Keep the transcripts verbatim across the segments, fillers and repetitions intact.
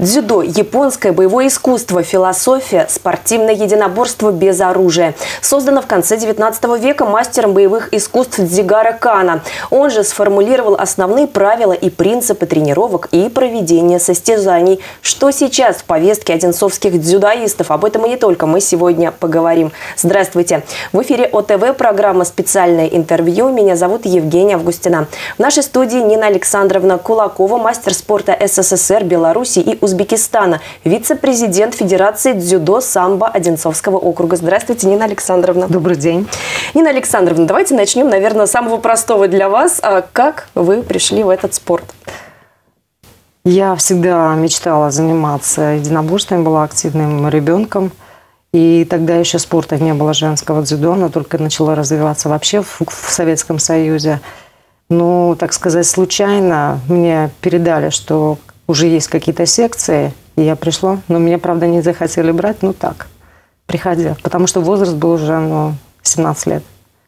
Дзюдо – японское боевое искусство, философия, спортивное единоборство без оружия. Создано в конце девятнадцатого века мастером боевых искусств Дзигара Кано. Он же сформулировал основные правила и принципы тренировок и проведения состязаний. Что сейчас в повестке одинцовских дзюдоистов? Об этом и не только мы сегодня поговорим. Здравствуйте! В эфире О Тэ Вэ программа «Специальное интервью». Меня зовут Евгения Августина. В нашей студии Нина Александровна Кулакова, мастер спорта Эс Эс Эс Эр, Беларуси и Узбекистана, вице-президент Федерации дзюдо-самбо Одинцовского округа. Здравствуйте, Нина Александровна. Добрый день. Нина Александровна, давайте начнем, наверное, с самого простого для вас. Как вы пришли в этот спорт? Я всегда мечтала заниматься единоборством, была активным ребенком. И тогда еще спорта не было женского дзюдо, оно только начало развиваться вообще в, в Советском Союзе. Ну, так сказать, случайно мне передали, что уже есть какие-то секции, и я пришла. Но меня, правда, не захотели брать, ну так, приходя, потому что возраст был уже, ну, семнадцать лет.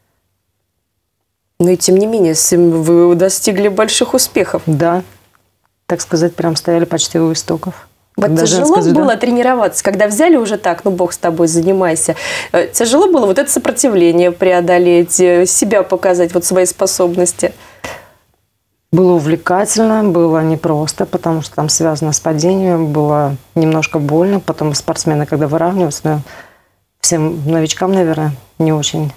Но и тем не менее, вы достигли больших успехов. Да, так сказать, прям стояли почти у истоков. Вот тяжело было тренироваться, когда взяли уже так, ну, Бог с тобой, занимайся. Тяжело было вот это сопротивление преодолеть, себя показать, вот свои способности? Было увлекательно, было непросто, потому что там связано с падением, было немножко больно. Потом спортсмены, когда выравниваются, ну, всем новичкам, наверное, не очень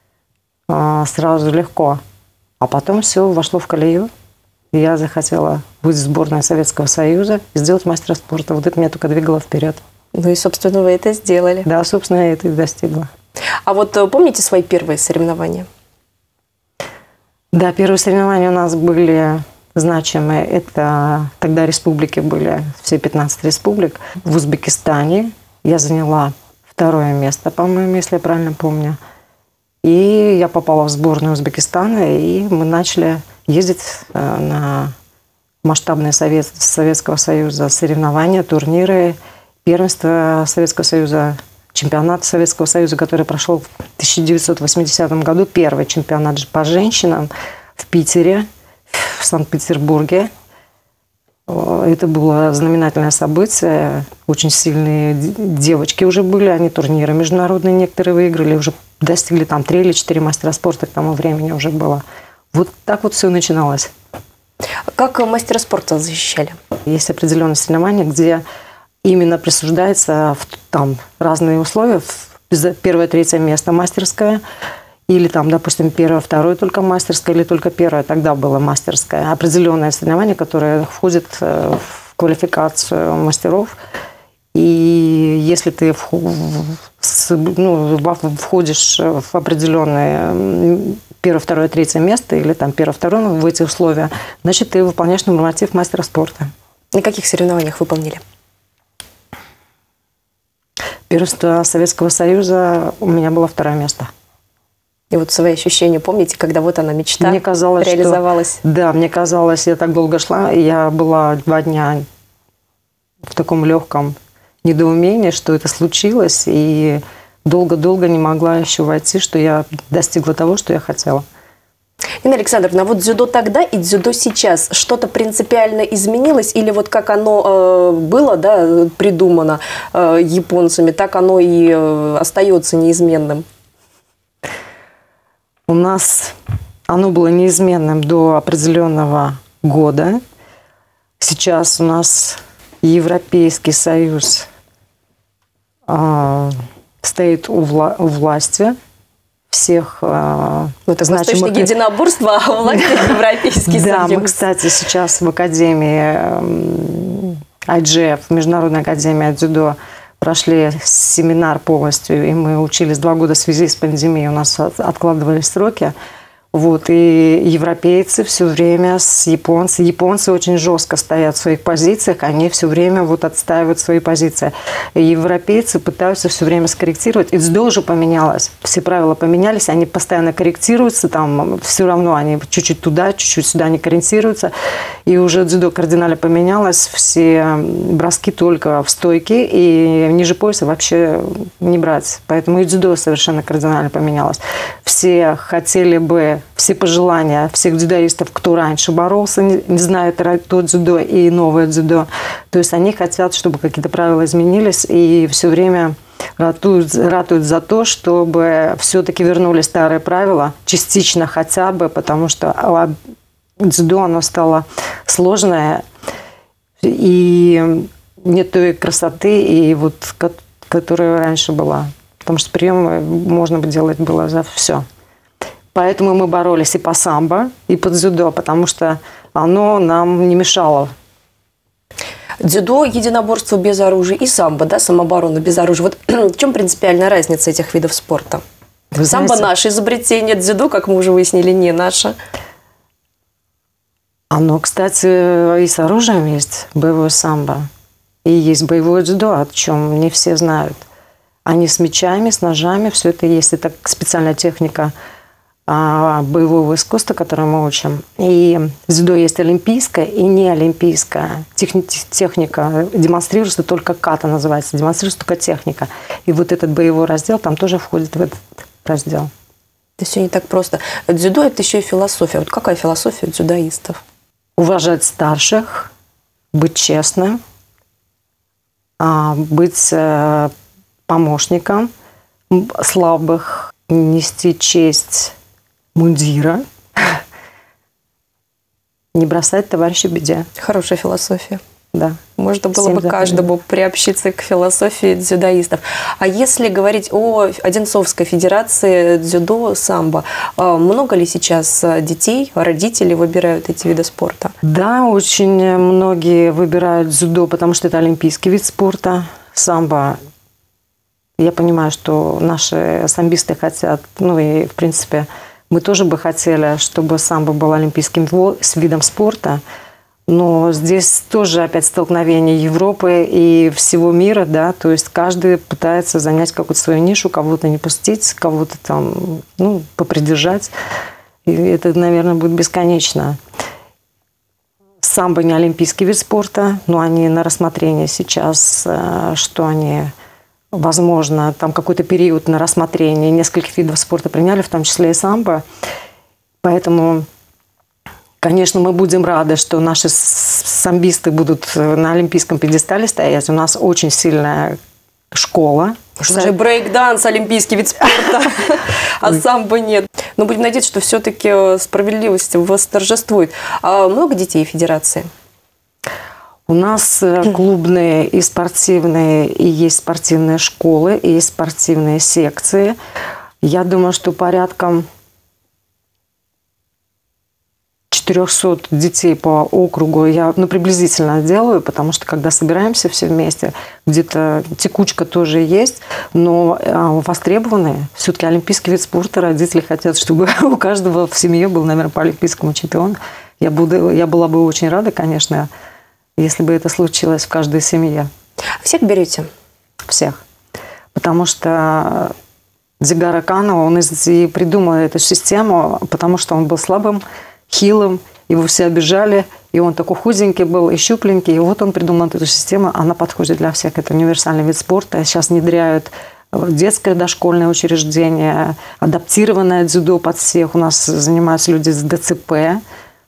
а, сразу легко. А потом все вошло в колею. Я захотела быть в сборной Советского Союза и сделать мастера спорта. Вот это меня только двигало вперед. Ну и, собственно, вы это сделали. Да, собственно, я это и достигла. А вот помните свои первые соревнования? Да, первые соревнования у нас были значимые. Это тогда республики были, все пятнадцать республик. В Узбекистане я заняла второе место, по-моему, если я правильно помню. И я попала в сборную Узбекистана, и мы начали ездить на масштабные Совет, Советского Союза соревнования, турниры, первенство Советского Союза, чемпионат Советского Союза, который прошел в тысяча девятьсот восьмидесятом году, первый чемпионат по женщинам в Питере, в Санкт-Петербурге. Это было знаменательное событие. Очень сильные девочки уже были, они турниры международные некоторые выиграли, уже достигли там три или четыре мастера спорта к тому времени уже было. Вот так вот все начиналось. Как мастера спорта защищали? Есть определенные соревнования, где именно присуждается там разные условия. Первое, третье место мастерское. Или там, допустим, первое, второе только мастерское, или только первое, тогда было мастерское. Определенное соревнование, которое входит в квалификацию мастеров. И если ты ну, входишь в определенное первое, второе, третье место, или там первое, второе в эти условия, значит, ты выполняешь норматив мастера спорта. На каких соревнованиях выполнили? Первенство Советского Союза у меня было второе место. И вот свои ощущения помните, когда вот она мечта мне казалось, реализовалась? Что, да, мне казалось, я так долго шла, я была два дня в таком легком недоумении, что это случилось, и долго-долго не могла еще войти, что я достигла того, что я хотела. Нина Александровна, а вот дзюдо тогда и дзюдо сейчас что-то принципиально изменилось? Или вот как оно э, было, да, придумано э, японцами, так оно и э, остается неизменным? У нас оно было неизменным до определенного года. Сейчас у нас Европейский Союз э, стоит у, вла у власти всех э, ну, это значимых... Восточное единоборство, а власть Европейский Союз. Да, мы, кстати, сейчас в Академии ай джи эф, Международной академии дзюдо, прошли семинар полностью, и мы учились два года в связи с пандемией, у нас откладывались сроки. Вот, и европейцы все время с японцами. Японцы очень жестко стоят в своих позициях, они все время вот отстаивают свои позиции. И европейцы пытаются все время скорректировать. И дзюдо уже поменялось, все правила поменялись, они постоянно корректируются, там все равно они чуть-чуть туда, чуть-чуть сюда не корректируются. И уже дзюдо кардинально поменялось, все броски только в стойке, и ниже пояса вообще не брать. Поэтому и дзюдо совершенно кардинально поменялось. все хотели бы, все пожелания всех дзюдоистов, кто раньше боролся, не, не знает тот дзюдо и новое дзюдо. То есть они хотят, чтобы какие-то правила изменились, и все время ратуют, ратуют за то, чтобы все-таки вернули старые правила, частично хотя бы, потому что дзюдо, оно стало сложное, и нет той красоты, и вот, которая раньше была. Потому что приемы можно бы делать было за все. Поэтому мы боролись и по самбо, и по дзюдо, потому что оно нам не мешало. Дзюдо – единоборство без оружия, и самбо, да, самооборона без оружия. Вот в чем принципиальная разница этих видов спорта? Вы самбо знаете, наше изобретение, дзюдо, как мы уже выяснили, не наше. Оно, кстати, и с оружием есть, боевое самбо. И есть боевое дзюдо, о чем не все знают. Они с мечами, с ножами, все это есть. Это специальная техника а, боевого искусства, которую мы учим. И дзюдо есть олимпийская и не олимпийская. Техни техника демонстрируется только ката называется, демонстрируется только техника. И вот этот боевой раздел там тоже входит в этот раздел. Это все не так просто. Дзюдо – это еще и философия. Вот какая философия дзюдоистов? Уважать старших, быть честным, быть помощником слабых, нести честь мундира, не бросать товарища в беде. Хорошая философия. Да. Можно было Всем бы каждому приобщиться к философии дзюдоистов. А если говорить о Одинцовской федерации дзюдо-самбо, много ли сейчас детей, родителей выбирают эти виды спорта? Да, очень многие выбирают дзюдо, потому что это олимпийский вид спорта. Самбо, я понимаю, что наши самбисты хотят, ну и в принципе мы тоже бы хотели, чтобы самбо был олимпийским видом спорта. Но здесь тоже опять столкновение Европы и всего мира, да, то есть каждый пытается занять какую-то свою нишу, кого-то не пустить, кого-то там, ну, попридержать. И это, наверное, будет бесконечно. Самбо не олимпийский вид спорта, но они на рассмотрение сейчас, что они, возможно, там какой-то период на рассмотрение нескольких видов спорта приняли, в том числе и самбо. Поэтому, конечно, мы будем рады, что наши самбисты будут на олимпийском пьедестале стоять. У нас очень сильная школа. Что же брейк-данс, олимпийский вид спорта, а самбо нет. Но будем надеяться, что все-таки справедливость восторжествует. А много детей в федерации? У нас клубные и спортивные, и есть спортивные школы, и есть спортивные секции. Я думаю, что порядком четырехсот детей по округу я, ну, приблизительно делаю, потому что когда собираемся все вместе, где-то текучка тоже есть, но востребованные. Все-таки олимпийский вид спорта, родители хотят, чтобы у каждого в семье был, наверное, по олимпийскому чемпион. Я, буду, я была бы очень рада, конечно, если бы это случилось в каждой семье. Всех берете? Всех. Потому что Дзигара Кано, он и придумал эту систему, потому что он был слабым, хилым, его все обижали, и он такой худенький был и щупленький, и вот он придумал эту систему, она подходит для всех, это универсальный вид спорта. Сейчас внедряют детское дошкольное учреждение, адаптированное дзюдо под всех, у нас занимаются люди с ДЦП,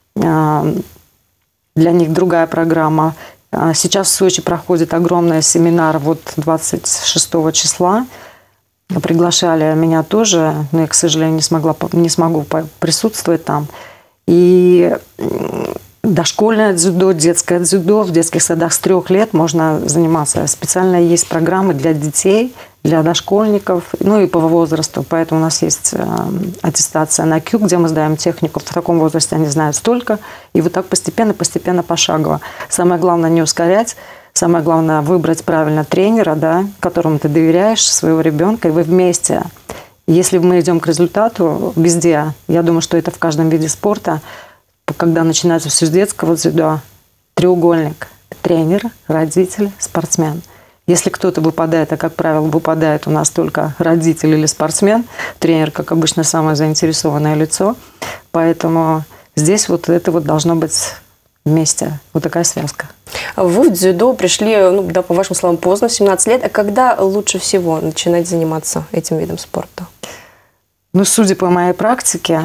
для них другая программа. Сейчас в Сочи проходит огромный семинар, вот двадцать шестого числа, приглашали меня тоже, но я, к сожалению, не, смогла, не смогу присутствовать там. И дошкольное дзюдо, детское дзюдо. В детских садах с трех лет можно заниматься. Специально есть программы для детей, для дошкольников, ну и по возрасту. Поэтому у нас есть аттестация на КЮ, где мы сдаем технику. В таком возрасте они знают столько. И вот так постепенно, постепенно, пошагово. Самое главное не ускорять. Самое главное выбрать правильно тренера, да, которому ты доверяешь, своего ребенка, и вы вместе. Если мы идем к результату везде, я думаю, что это в каждом виде спорта, когда начинается все с детского дзюдо, треугольник – тренер, родитель, спортсмен. Если кто-то выпадает, а как правило выпадает у нас только родитель или спортсмен, тренер, как обычно, самое заинтересованное лицо, поэтому здесь вот это вот должно быть вместе, вот такая связка. Вы в дзюдо пришли, ну, да, по вашим словам, поздно, в семнадцать лет. А когда лучше всего начинать заниматься этим видом спорта? Ну, судя по моей практике,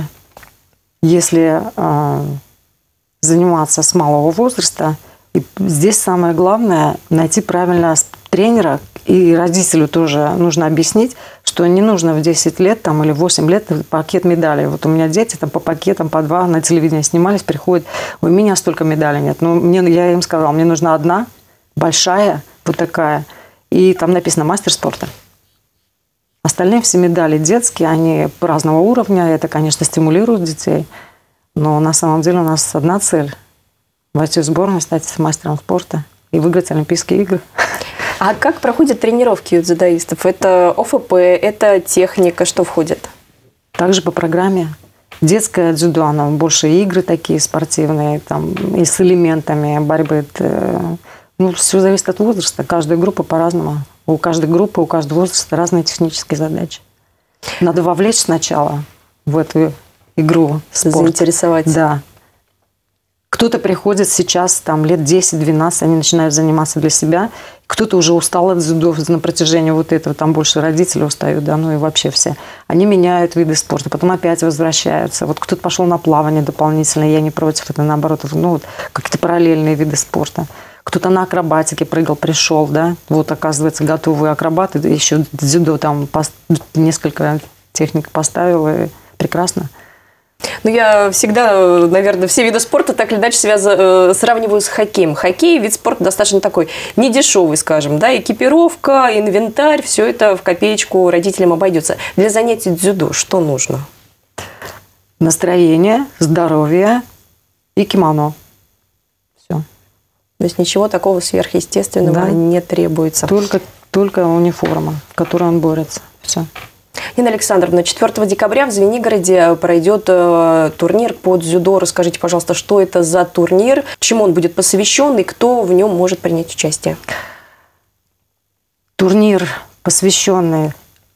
если э, заниматься с малого возраста, и здесь самое главное – найти правильного тренера, и родителю тоже нужно объяснить, что не нужно в десять лет там, или в восемь лет пакет медалей. Вот у меня дети там, по пакетам, по два на телевидении снимались, приходят, у меня столько медалей нет. Ну, мне, я им сказала, мне нужна одна, большая, вот такая, и там написано «мастер спорта». Остальные все медали детские, они разного уровня, это, конечно, стимулирует детей, но на самом деле у нас одна цель – войти в сборную, стать мастером спорта и выиграть Олимпийские игры. А как проходят тренировки у дзюдоистов? Это о эф пэ, это техника, что входит? Также по программе. Детское дзюдо, оно больше игры такие спортивные, там, и с элементами борьбы. Ну, все зависит от возраста. Каждая группа по-разному. У каждой группы, у каждого возраста разные технические задачи. Надо вовлечь сначала в эту игру спорт. Заинтересовать. Да. Кто-то приходит сейчас, там, лет десять-двенадцать, они начинают заниматься для себя. Кто-то уже устал от дзюдо на протяжении вот этого, там больше родители устают, да, ну и вообще все. Они меняют виды спорта, потом опять возвращаются. Вот кто-то пошел на плавание дополнительно, я не против, это наоборот, ну вот какие-то параллельные виды спорта. Кто-то на акробатике прыгал, пришел, да, вот оказывается готовые акробаты, еще дзюдо там несколько техник поставил, и прекрасно. Ну, я всегда, наверное, все виды спорта так или иначе связываю, сравниваю с хоккеем. Хоккей – вид спорта достаточно такой недешевый, скажем, да, экипировка, инвентарь, все это в копеечку родителям обойдется. Для занятий дзюдо что нужно? Настроение, здоровье и кимоно. Все. То есть ничего такого сверхъестественного, да, не требуется. Только, только униформа, в которой он борется. Все. Нина Александровна, четвёртого декабря в Звенигороде пройдет э, турнир по дзюдо. Расскажите, пожалуйста, что это за турнир, чему он будет посвящен и кто в нем может принять участие? Турнир, посвященный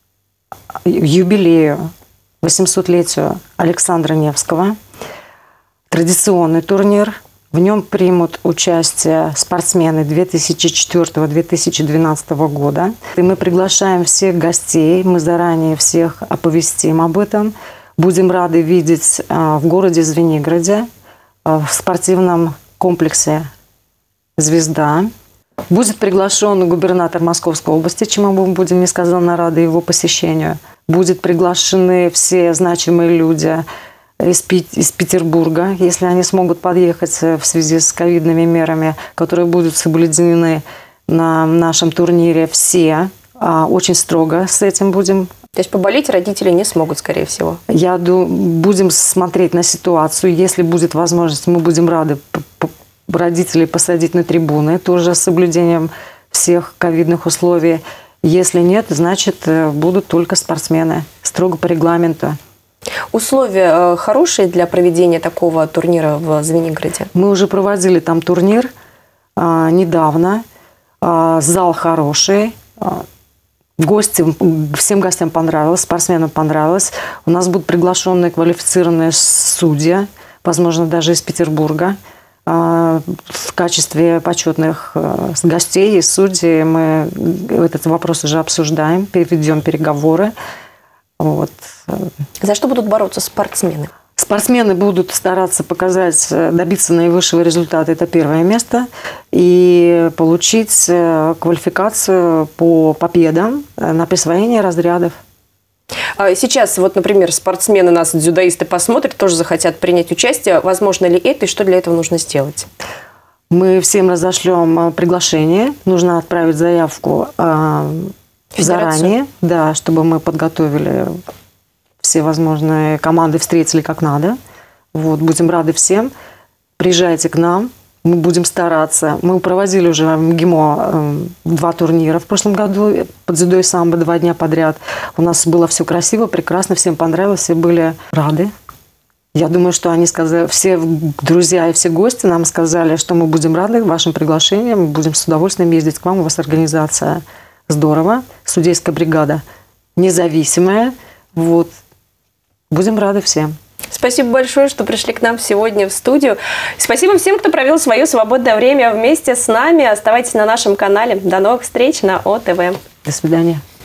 юбилею, восьмисотлетию Александра Невского. Традиционный турнир. В нем примут участие спортсмены две тысячи четвёртого — две тысячи двенадцатого года. И мы приглашаем всех гостей, мы заранее всех оповестим об этом. Будем рады видеть в городе Звенигороде, в спортивном комплексе «Звезда». Будет приглашен губернатор Московской области, чему мы будем несказанно рады его посещению. Будут приглашены все значимые люди из, из Петербурга, если они смогут подъехать в связи с ковидными мерами, которые будут соблюдены на нашем турнире. Все очень строго с этим будем. То есть поболеть родители не смогут, скорее всего? Я думаю, будем смотреть на ситуацию. Если будет возможность, мы будем рады родителей посадить на трибуны, тоже с соблюдением всех ковидных условий. Если нет, значит, будут только спортсмены, строго по регламенту. Условия хорошие для проведения такого турнира в Звенигороде? Мы уже проводили там турнир а, недавно. А, зал хороший. А, гости, всем гостям понравилось, спортсменам понравилось. У нас будут приглашенные квалифицированные судьи, возможно, даже из Петербурга. А, в качестве почетных а, гостей и судей мы этот вопрос уже обсуждаем, ведем переговоры. Вот. За что будут бороться спортсмены? Спортсмены будут стараться показать, добиться наивысшего результата, это первое место, и получить квалификацию по победам на присвоение разрядов. Сейчас, вот, например, спортсмены нас, дзюдоисты, посмотрят, тоже захотят принять участие. Возможно ли это и что для этого нужно сделать? Мы всем разошлем приглашение. Нужно отправить заявку заранее, да, чтобы мы подготовили все возможные команды, встретили как надо. Вот, будем рады всем. Приезжайте к нам, мы будем стараться. Мы проводили уже в МГИМО э, два турнира в прошлом году, по дзюдо и самбо два дня подряд. У нас было все красиво, прекрасно, всем понравилось, все были рады. Я думаю, что они сказали, все друзья и все гости нам сказали, что мы будем рады вашим приглашениям, мы будем с удовольствием ездить к вам, у вас организация здорово, судейская бригада независимая, вот. Будем рады всем. Спасибо большое, что пришли к нам сегодня в студию. Спасибо всем, кто провел свое свободное время вместе с нами. Оставайтесь на нашем канале. До новых встреч на О Т В. До свидания.